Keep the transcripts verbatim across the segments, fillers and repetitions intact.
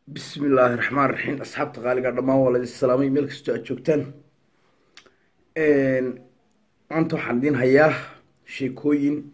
بسم الله الرحمن الرحيم أصحاب تقالي قاعد ما والله السلامي ملك استوى جوكتان إن أنتو حمدين هياه شيكوين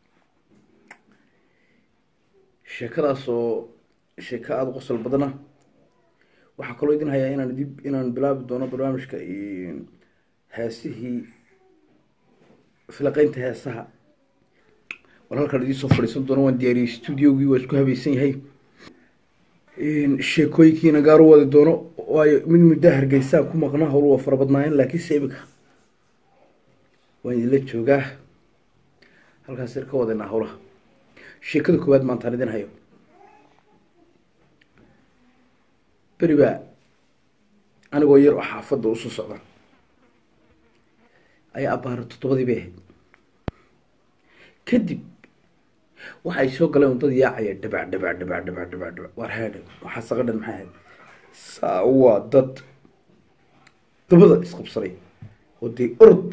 شكرا سو شكا أد قصل بدنا وحكلو يدين هياه إن نديب إن بلاب دونا برامج كإن هاسيه في لقين تهاسها ولا كان دي صفر يصدقون وان دياري استوديو ويسكو اسكو هبيسين هي إن sheekooyinkiina gaar u wadi doono waayo mid muddo hargeysa ku maqnaa howl waa farabadnaayeen laakiin seebika waan idinla joogaa halkaas ir ka wadanaa howlaha sheekada koowaad maanta idin hayo beri baa anigoo yar oo xaafadda usoo socda ayaa abaara toddobadii bay ahayd kadib waxay soo galeen dad yaacaya dhabac dhabac dhabac dhabac dhabac dhabac war haadha waxaa saqadhan maxay ahayd saa waa dad dabada isqabsaday oo dee orod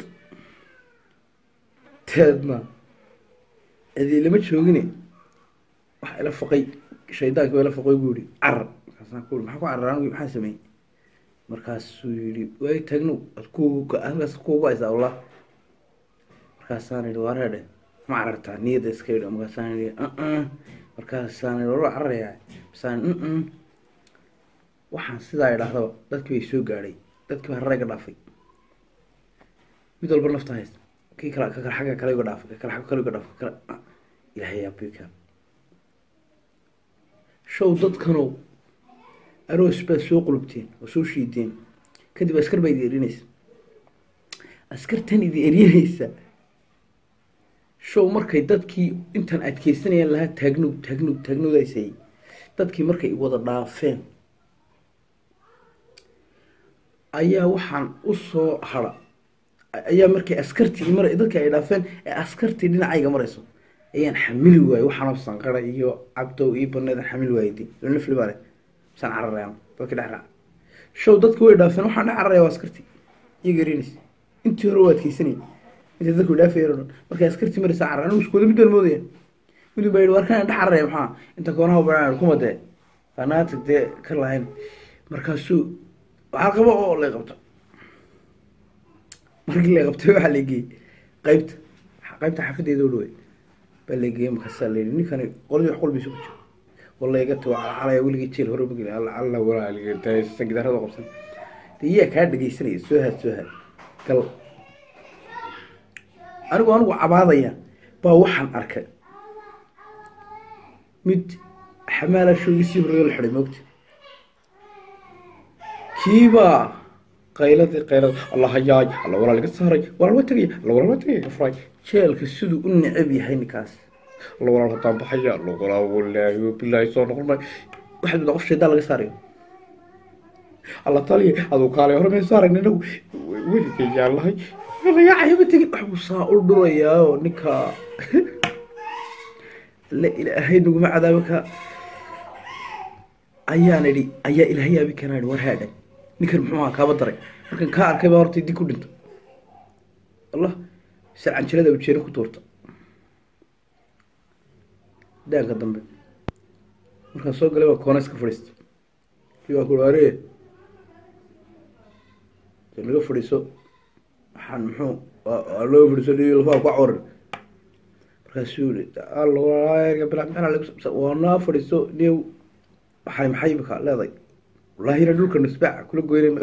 teedna cidii lama joogine waxa ila faqay shaydaanka ila faqay buu yidhi carar markaasaan ku yidhi maxaa ku cararaan maxaa sameeyey markaasuu yidhi way tagno adkuuga halkaas kuugu haysaa wallah markaasaan yidhi war haadha ما عرفت نية دسكير أما كساني آه مركز ساني والله عرّيها سان آه وحن سداي لحظة دتك بيسوق علي دتك بهالرجع ضعفي بدل برنفتايز كي كلا كلا حاجة كلا يقدر كلا حاجة كلا يقدر كلا يا هي أبيك شو ضد كانوا أروس بس سوق لبتين وسوشي دين كده بسكر بيديرينيس أسكر تاني ديرينيسا show markay dadkii intan adkeysanayeen laha taagnu taagnu taagnudaysay dadkii markay wada dhaafeen ayaa waxaan u soo hara ayaa markay askartii mar dadkii ay dhaafeen ee askartii dhinacayga marayso ayaan xamili waayay waxaan sanqara iyo cabdo iyo baneed xamil waayay lana filbaare san cararayaan dadkii dhaxra show dadkii way dhaafeen waxaan cararayaa askartii iyo garinis intii hore waad keysanay إذا ذكر لا فيرون مركز أسكرتي مرة ساعة أنا مش كل بدون الموضوع بدون بيد واركان دحرة يا محا أنت كونه بعير كم ده أنا تدي كلاهين مركز سو عقبة والله قبته مركز اللي قبته حلقي قيبت قيبت حفظ يدولوي بلقي مكسر لي إني كان قولي يحقول بيسوق والله قلت على يقول لي تشيل هرب قلي الله الله ولا اللي قلت سجد هذا قبصن تيجي كهاد دقي سني سوهد سوهد كل anigu anigu cabaadaya baa waxaan arkay mid xamaala shoogisii hore la xiray moogta kiiba qayladii qaylad allah yaay allah wala laga saaray wala la tagay allah wala la tagay afray jeelka siduu u nicib yahay ninkaas allah wala la taan baxaya allah wala wallahi billahi soo noqonay waxa uu qof shayda laga saaray allah taliye adoo kaalay hore ma saaray inagu weligay yaalahay والله يا عيب تجي حبوسها أردو يا ونكا لا إلهي نقول مع ذلك أيانا لي أيا إلهي أبي كان الور هذا نكر محمد كابتري لكن كار كبارتي دي كل أنت الله سأل عن شلة وتشير كتورته ده قدام بي مركز سوق لما كونس كفرست يو أقول أريه تلقى فريسو حن محو الله يفرسني الفاق وعور رسولي الله والله قبل أنا لك وانا فرسو نيو حي محيبك لا ضي والله هنا دول كانوا سباع كل قويلين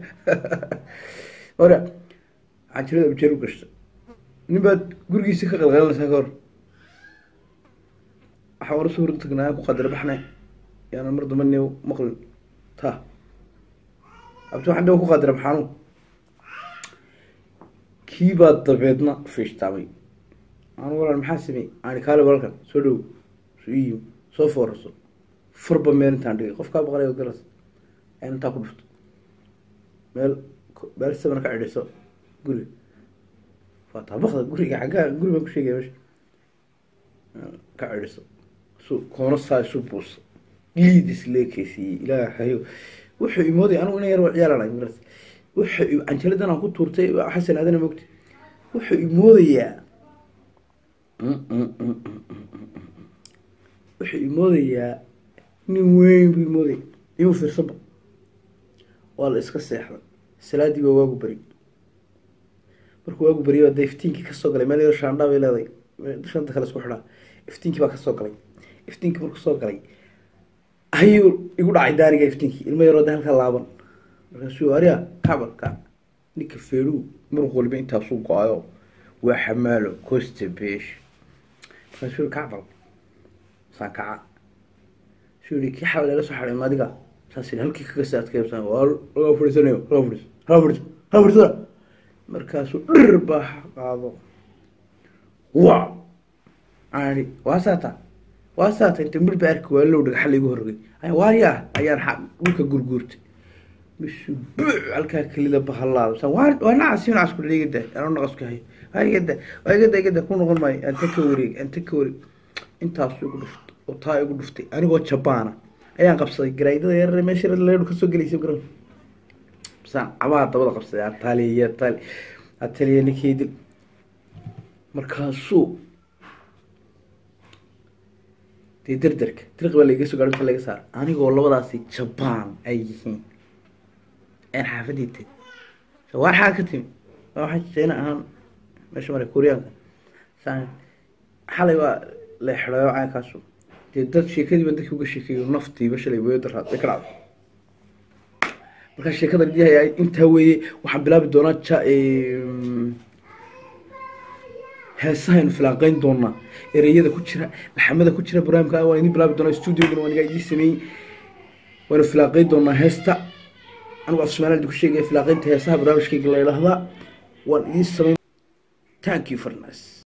ورا عن شلون بتشيرو كشت نبات قرقي سكة الغلال سكر حوار صورة تقناك وقدر بحنا يعني مرض مني ومقل تا أبتو عنده وقدر بحانو كيبا طبيعتنا فيش تعمي أنا ولا المحاسبي أنا كاله بالكن سلو سويو صفر صو فرب مين تاندي قف كاب غلي وجلس أنا تاكل فت مال بال سمرك عدي سو قولي فطبخ قولي حاجة قولي ما كشيء جايش كعدي سو سو كونس هاي سو بوس ليدس ليكسي لا حيو وحي مودي أنا وأنا يروح يلا لا مدرس وحي عن جلد أنا كنت تورتي أحسن هذا أنا وقت وحي موديا وحي موديا نوين بمودي imu fiirsaba waa la iska seexday salaadii baa waagu beri markuu waagu beriyo dee iftiinkii kasoo galay meel yar shaandhaa bay leedahay shanta kale isku xidhaa iftiinkii baa kasoo galay iftiinkii markuu soo galay ayuu igu dhacay daariga iftiinkii ilmo yaroo de halkaa laaban markaasuu ariya kacbal kac ninka feedhuu muruq waliba intaasuu go-ayo waa xamaalo costa besh markaasuu kacbal saan kaca suu yihi kii xal leela soo xadhay maadiga saas halkii kaga saadkeebsan waa fadhiisanayo hala fadhiiso hala fadhiiso hala fadhiisana markaasuu dhir baa qaado wa ani waa saata waa saata inta mir baa arki waa low dhagax la igu horrogay waaryaa ayaan dhulka gurguurtay misu halkaa kelida bahalaado san waa waa nacas nacas ku dhigida anoo naqas ka hay waa igada waa igada igada ku noqon maayo anta ka wareeg anta ka wareeg intaas igu dhuftay oo taa igu dhuftay anigoo jabaana ayaan qabsaday garaydada yar meesha leedu ka soo galeysay garan saan abaa dabada qabsaday ataliya tal ataliya ninkii markaasuu dee dardarka dariiq baa laiga soo gaadhay inta laga saar anigoo labadaasi jabaan ay yihiin een xaafadii tag waa xaa ka timi waxaan sheena ahaan meesha maray kuuriyaanka saan xalay waa la xidhayo caynkaasuu dee dad sheekadii baan dadkii uga sheekeeyo naftiiba shalay weyo daraad bay ka dhacday markaa sheekadan diyahay intaa weeye waxaan bilaabi doonaa ja heesahaynu filaaqeyn doonaa ereyada ku jira laxamada ku jira barnaamijka waan idin bilaabi doonaa stuudiogana waan iga idin sameeyey waanu filaaqeyn doonaa heesta anigu af Soomaaliya ku sheegay filaaqeynta heesaha barnaamijkayga la yiraahdaa waan idin sameeyay thank you for nice